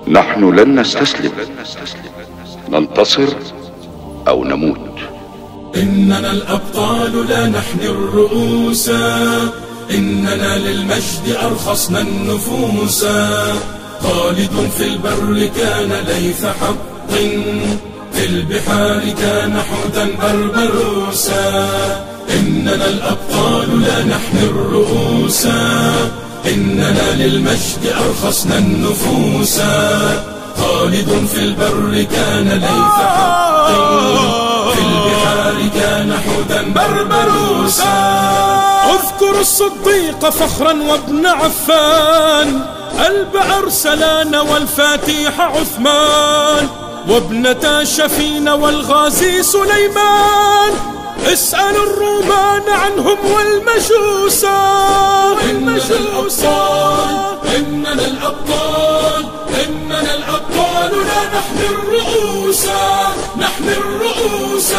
نحن لن نستسلم، ننتصر أو نموت. إننا الأبطال لا نحن الرؤوس، إننا للمجد أرخصنا النفوس. خالد في البر كان ليث حق، في البحار كان حوتا بربروسا. إننا الأبطال لا نحن الرؤوس، إننا للمجد أرخصنا النفوس. خالد في البر كان ليث حق، في البحار كان حوتا بربروسا. اذكر الصديق فخرا وابن عفان، قلب أرسلان والفاتح عثمان، وابنة شفين والغازي سليمان. اسأل الرومان عنهم والمجوسا. إننا الأبطال، إننا الأبطال، إننا الأبطال لا نحن الرؤوس، نحن الرؤوس.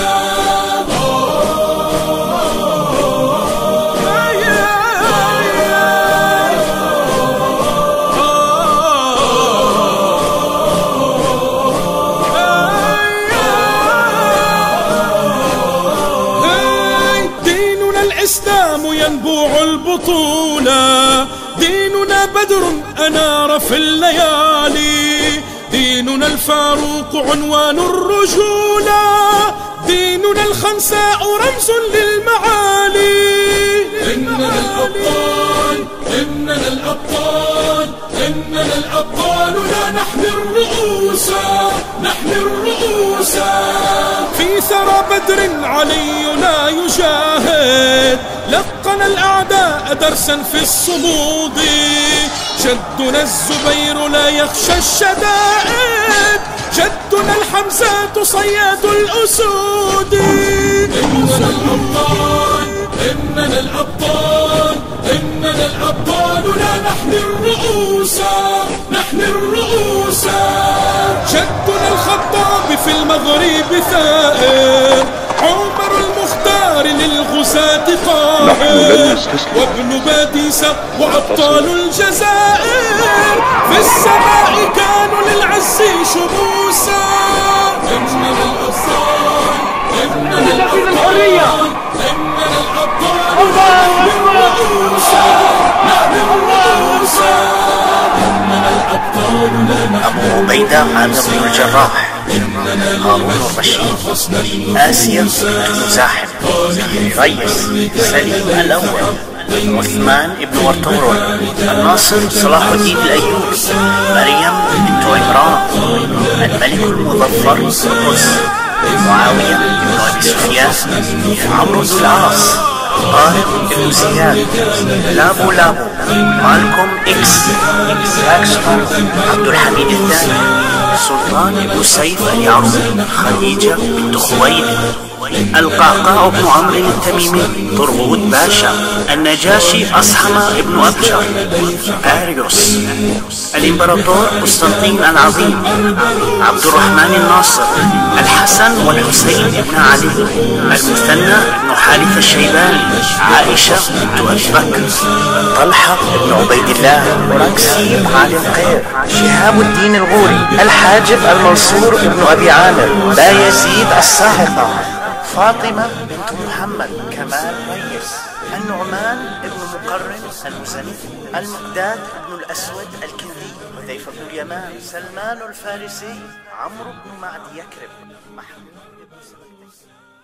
الإسلام ينبوع البطولة، ديننا بدر أنار في الليالي، ديننا الفاروق عنوان الرجولة، ديننا الخنساء رمز للمعالي. إننا الأبطال، إننا الأبطال، إننا الأبطال لا نحن الرؤوس، نحن الرؤوس. في ثرى بدر علينا يجاهد، لقن الأعداء درسا في الصمود. جدنا الزبير لا يخشى الشدائد، جدنا الحمزة صياد الأسود. إننا الأبطال، إننا الأبطال، إننا الأبطال لا نحن الرؤوس، نحن الرؤوس. جدنا الخطاب في المغرب ثائر، عمر المختار للغزاة قاهر، وابن باديسة وأبطال الجزائر في السماء كانوا للعز شموسا. إننا الأبطال، إننا الأبطال، إننا الأبطال نحن الرؤوس، نحن الرؤوس. إننا الأبطال لا نحن أبو عبيدة عامر بن الجراح، هارون الرشيد، آسيا المزاحم، ريس سليم الأول، عثمان بن ورطورون، الناصر صلاح الدين الأيوبي، مريم بنت عمران، الملك المظفر قدس، معاوية بن أبي سفيان، عمرو بن العاص، طارق بن زياد، لابو لابو، مالكوم إكس، باكستر، عبد الحميد الثاني، سلطان بن سيف اليعربي، خديجة بنت خويلد، القعقاع بن عمرو التميمي، طرغوت باشا، النجاشي أصحم بن أبجر، آريوس، الإمبراطور قسطنطين العظيم، عبد الرحمن الناصر، الحسن والحسين بن علي، المثنى بن حارث الشيباني، عائشة بنت أبي بكر، طلحة بن عبيد الله، ركسي علي القير، شهاب الدين الغوري، الحاجب المنصور بن أبي عامر، بايزيد الصاعقة، فاطمة بنت محمد، كمال ريس، النعمان بن مقرن المزني، المقداد بن الأسود الكندي، حذيفة بن اليمان، سلمان الفارسي، عمرو بن معد يكرب، محمود بن